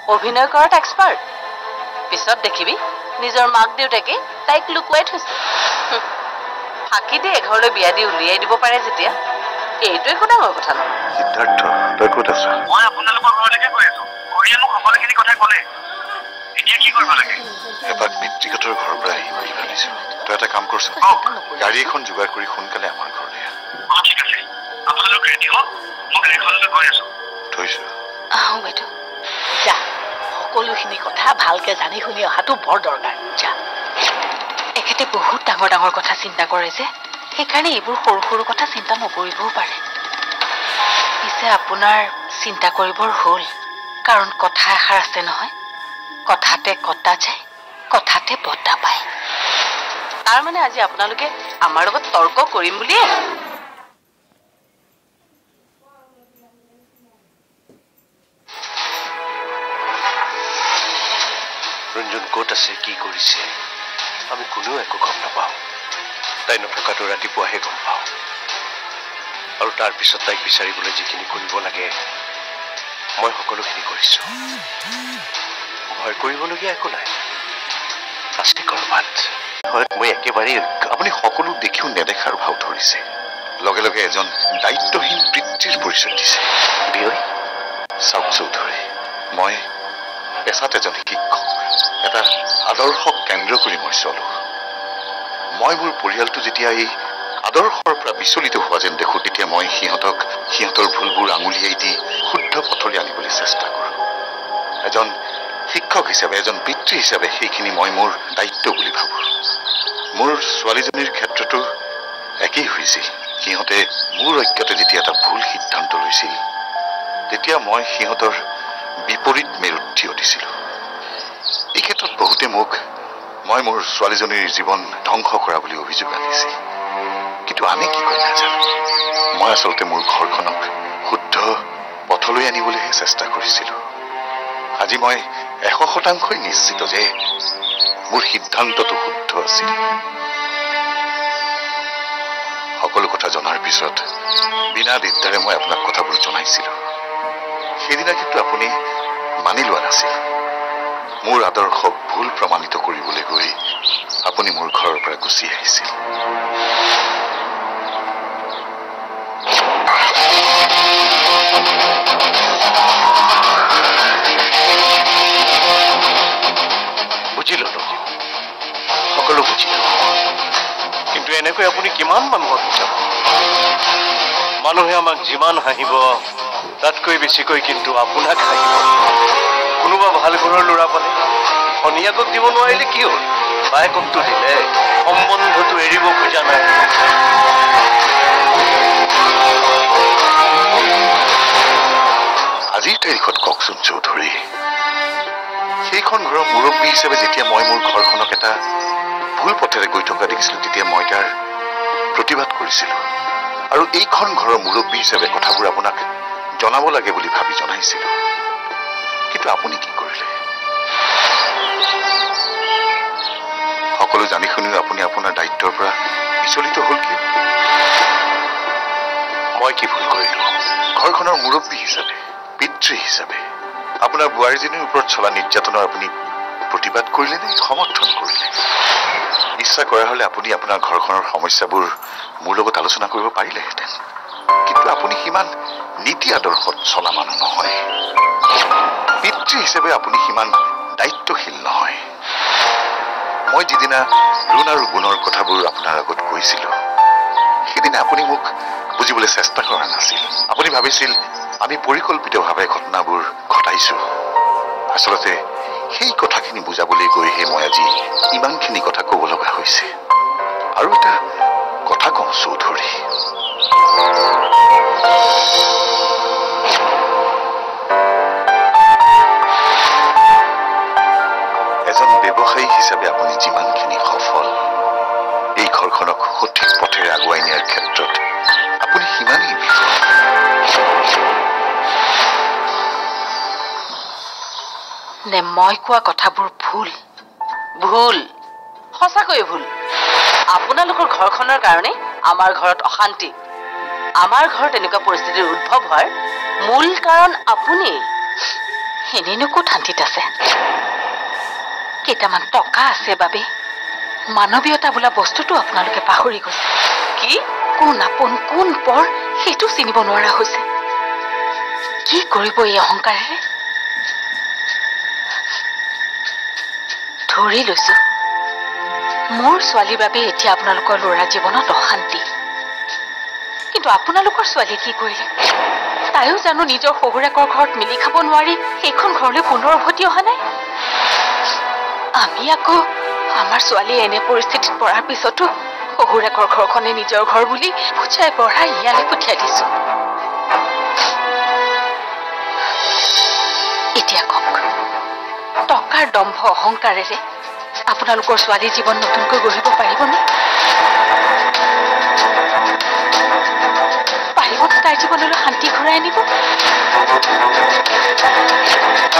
অভিনয় কৰাত এক্সপাৰ্ট পিছত দেখিবি নিজৰ মাক দেউতাকে তাইক লুকুৱাই থৈছে ফাঁকি দি এঘৰলৈ বিয়া দি উলিয়াই দিব পাৰে যেতিয়া এইটো একো ডাঙৰ কথা নহয় সিদ্ধাৰ্থ তই ক'ত আছ মই আপোনালোকৰ ঘৰলৈকে গৈ আছো ঘৰিয়ে মোক সকলোখিনি কথা ক'লে এতিয়া কি কৰিব লাগে এপাক মিত্ৰিকতৰ ঘৰৰ পৰা আহিম বুলি ভাবিছো তই এটা কাম কৰছ গাড়ী এখন যোগাৰ কৰি সোনকালে আমাৰ ঘৰলৈ আহ ঠিক আছে আপোনালোক ৰেডি হওক মই গাড়ীখনলৈ গৈ আছো থৈছো আহোঁ বাইদেউ যা সকলোখিনি কথা ভালকে জানি শুনি অহাটো বৰ দৰকাৰ যা এখেতে বহুত ডাঙৰ ডাঙৰ কথা চিন্তা কৰে যে সেইকাৰণে এইবোৰ সৰু সৰু কথা চিন্তা নকৰিবও পাৰে পিছে আপোনাৰ চিন্তা কৰিবৰ হ'ল কাৰণ কথা এষাৰ আছে নহয় কথাতে কটা যায় কথাতে বটা পায় তাৰ মানে আজি আপোনালোকে আমাৰ লগত তৰ্ক কৰিম বুলিয়ে ৰঞ্জন ক'ত আছে কি কৰিছে আমি কোনেও একো গম নাপাওঁ তাই নথকাটো ৰাতিপুৱাহে গম পাওঁ আৰু তাৰ পিছত তাইক বিচাৰিবলৈ যিখিনি কৰিব লাগে মই সকলোখিনি কৰিছোঁ ভয় কৰিবলগীয়া একো নাই আছে কৰবাত হয় মই একেবাৰে আপুনি সকলো দেখিও নেদেখাৰ ভাও ধৰিছে লগে লগে এজন দায়িত্বহীন পিতৃৰ পৰিচয় দিছে বিয়ৈ চাওক চৌধুৰী মই পেছাত এজন শিক্ষক এটা আদৰ্শক কেন্দ্ৰ কৰি মই চলো মই মোৰ পৰিয়ালটো যেতিয়া এই আদৰ্শৰ পৰা বিচলিত হোৱা যেন দেখো তেতিয়া মই সিহঁতৰ ভুলবোৰ আঙুলিয়াই দি শুদ্ধ পথলৈ আনিবলৈ চেষ্টা কৰোঁ এজন শিক্ষক হিচাপে এজন পিতৃ হিচাপে সেইখিনি মই মোৰ দায়িত্ব বুলি ভাবোঁ মোৰ ছোৱালীজনীৰ ক্ষেত্ৰতো একেই হৈছিল সিহঁতে মোৰ ঐক্যতে যেতিয়া এটা ভুল সিদ্ধান্ত লৈছিল তেতিয়া মই সিহঁতৰ বিপৰীত মেৰুত থিয় দিছিলোঁ এই ক্ষেত্ৰত বহুতে মই মোৰ ছোৱালীজনীৰ জীৱন ধ্বংস কৰা বুলি অভিযোগ আনিছিল কিন্তু আমি কি কৰি নাজানো মই আচলতে মোৰ ঘৰখনক শুদ্ধ পথলৈ আনিবলৈহে চেষ্টা কৰিছিলোঁ আজি মই 100% নিশ্চিত যে মোৰ সিদ্ধান্তটো শুদ্ধ আছিল সকলো কথা জনাৰ পিছত বিনা দিগদাৰে মই আপোনাক কথাবোৰ জনাইছিলোঁ সেইদিনা কিন্তু আপুনি মানি লোৱা নাছিল মোৰ আদৰ্শক ভুল প্ৰমাণিত কৰিবলৈ গৈ আপুনি মোৰ ঘৰৰ পৰা গুচি আহিছিল বুজিলো সকলো বুজিলো কিন্তু এনেকৈ আপুনি কিমান মানুহক বুজাব মানুহে আমাক যিমান হাঁহিব তাতকৈ বেছিকৈ কিন্তু আপোনাক হাঁহিব কোনোবা ভাল ঘৰৰ ল'ৰা পালে শনিয়াকক দিব নোৱাৰিলে কি হ'ল বায়েককটো দিলে সম্বন্ধটো এৰিব খোজা নাই আজিৰ তাৰিখত কওকচোন চৌধুৰী সেইখন ঘৰৰ মুৰব্বী হিচাপে যেতিয়া মই মোৰ ঘৰখনক এটা ভুল পথেৰে গৈ থকা দেখিছিলোঁ তেতিয়া মই তাৰ প্ৰতিবাদ কৰিছিলোঁ আৰু এইখন ঘৰৰ মুৰব্বী হিচাপে কথাবোৰ আপোনাক জনাব লাগে বুলি ভাবি জনাইছিলোঁ কিন্তু আপুনি কি কৰিলে সকলো জানি শুনিও আপুনি আপোনাৰ দায়িত্বৰ পৰা বিচলিত হ'ল কিয় মই কি ভুল কৰিলোঁ ঘৰখনৰ মুৰব্বী হিচাপে পিতৃ হিচাপে আপোনাৰ বোৱাৰীজনীৰ ওপৰত চলা নিৰ্যাতনৰ আপুনি প্ৰতিবাদ কৰিলে নে সমৰ্থন কৰিলে ইচ্ছা কৰা হ'লে আপুনি আপোনাৰ ঘৰখনৰ সমস্যাবোৰ মোৰ লগত আলোচনা কৰিব পাৰিলেহেঁতেন কিন্তু আপুনি সিমান নীতি আদৰ্শত চলা মানুহ নহয় পিতৃ হিচাপে আপুনি সিমান দায়িত্বশীল নহয় মই যিদিনা ৰুণ আৰু গুণৰ কথাবোৰ আপোনাৰ আগত কৈছিলোঁ সেইদিনা আপুনি মোক বুজিবলৈ চেষ্টা কৰা নাছিল আপুনি ভাবিছিল আমি পৰিকল্পিতভাৱে ঘটনাবোৰ ঘটাইছোঁ আচলতে সেই কথাখিনি বুজাবলৈ গৈহে মই আজি ইমানখিনি কথা ক'ব লগা হৈছে আৰু এটা কথা কওঁ চৌধুৰী এজন ব্যৱসায়ী হিচাপে আপুনি যিমানখিনি সফল এই ঘৰখনক সঠিক পথেৰে আগুৱাই নিয়াৰ ক্ষেত্ৰত আপুনি সিমানেই নে মই কোৱা কথাবোৰ ভুল ভুল সঁচাকৈ ভুল আপোনালোকৰ ঘৰখনৰ কাৰণে আমাৰ ঘৰত অশান্তি আমাৰ ঘৰত এনেকুৱা পৰিস্থিতিৰ উদ্ভৱ হোৱাৰ মূল কাৰণ আপুনি এনেইনো ক'ত শান্তিত আছে? কেইটামান টকা আছে বাবে মানৱীয়তা বোলা বস্তুটো আপোনালোকে পাহৰি গৈছে। কি কোন আপোন কোন পৰ সেইটো চিনিব নোৱাৰা হৈছে। কি কৰিব এই অহংকাৰেৰে? ধৰি লৈছো মোৰ ছোৱালীৰ বাবে এতিয়া আপোনালোকৰ ল'ৰা জীৱনত অশান্তি, কিন্তু আপোনালোকৰ ছোৱালীয়ে কি কৰিলে? তাইও জানো নিজৰ শহুৰেকৰ ঘৰত মিলি খাব নোৱাৰি সেইখন ঘৰলৈ পুনৰ উভতি অহা নাই। আমি আকৌ আমাৰ ছোৱালীয়ে এনে পৰিস্থিতিত পৰাৰ পিছতো শহুৰেকৰ ঘৰখনে নিজৰ ঘৰ বুলি বুজাই বঢ়াই ইয়ালৈ পঠিয়াই দিছো। এতিয়া কওক, টকাৰ দম্ভ অহংকাৰেৰে আপোনালোকৰ ছোৱালীৰ জীৱন নতুনকৈ গঢ়িব পাৰিবনে? পাৰিবনে তাইৰ জীৱনলৈ শান্তি ঘূৰাই আনিব?